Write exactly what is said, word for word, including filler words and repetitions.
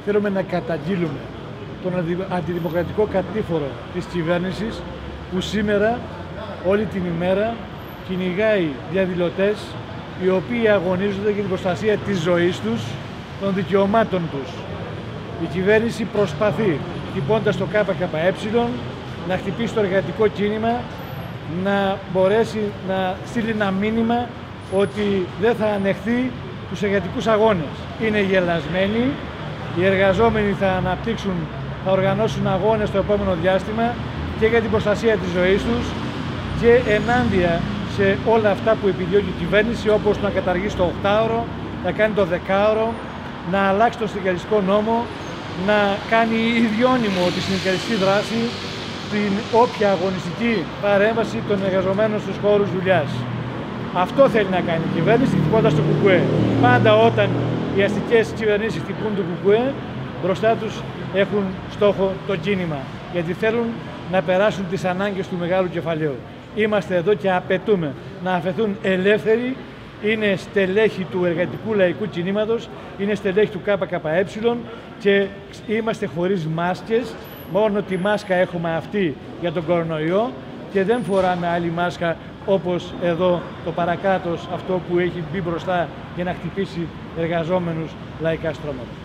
θέλουμε να καταγγείλουμε τον αντιδημοκρατικό κατήφορο της κυβέρνησης που σήμερα όλη την ημέρα κυνηγάει διαδηλωτές οι οποίοι αγωνίζονται για την προστασία της ζωής τους, των δικαιωμάτων τους. Η κυβέρνηση προσπαθεί, χτυπώντας το ΚΚΕ, να χτυπήσει το εργατικό κίνημα, να μπορέσει να στείλει ένα μήνυμα ότι δεν θα ανεχθεί τους εργατικούς αγώνες. Είναι γελασμένοι, οι εργαζόμενοι θα αναπτύξουν, θα οργανώσουν αγώνες στο επόμενο διάστημα και για την προστασία της ζωής τους και ενάντια σε όλα αυτά που επιδιώκει η κυβέρνηση, όπως να καταργήσει το οκτάωρο, να κάνει το δεκάωρο, να αλλάξει τον συνδικαλιστικό νόμο, να κάνει ιδιώνυμο τη συνδικαλιστική δράση, την όποια αγωνιστική παρέμβαση των εργαζομένων στους χώρους δουλειάς. Αυτό θέλει να κάνει η κυβέρνηση, χτυπώντας το ΚΚΕ. Πάντα όταν οι αστικές κυβερνήσεις χτυπούν το ΚΚΕ, μπροστά τους έχουν στόχο το κίνημα, γιατί θέλουν να περάσουν τις ανάγκες του μεγάλου κεφαλαίου. Είμαστε εδώ και απαιτούμε να αφαιθούν ελεύθεροι, είναι στελέχη του εργατικού λαϊκού κινήματος, είναι στελέχη του ΚΚΕ και είμαστε χωρίς μάσκες, μόνο τη μάσκα έχουμε αυτή για τον κορονοϊό και δεν φοράμε άλλη μάσκα όπως εδώ το παρακάτω αυτό που έχει μπει μπροστά για να χτυπήσει εργαζόμενους λαϊκά στρώματα.